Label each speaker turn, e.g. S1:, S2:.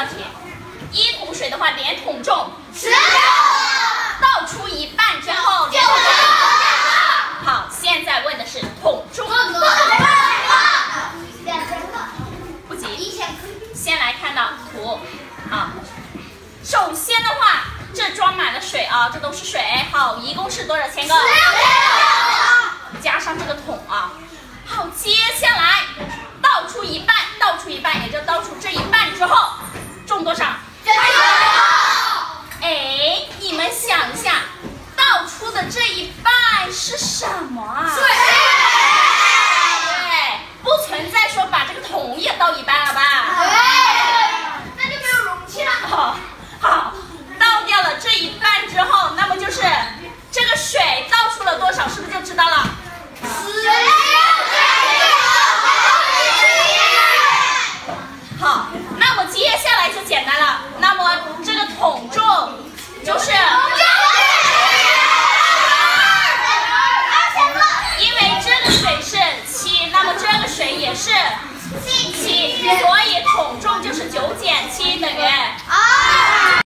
S1: 道题，1桶水的话，连桶重
S2: 16，
S1: 倒出一半之后连桶重。好，现在问的是桶重。不急，先来看到图。好，首先的话，这装满了水啊，这都是水。好，一共是多少千个？加上这个桶啊。好，接下来倒出一半，也就倒出这一半之后，重多少？哎，你们想一下，倒出的这一半是什么啊？水。对，不存在说把这个桶也倒一半了吧？
S2: 那就没有容器了。
S1: 好，倒掉了这一半之后，那么就是这个水倒出了多少，是不是就知道了？好，那么接下来就简单了。那么这个桶重就是因为这个水是7，那么这个水也是7，所以桶重就是9减7等于。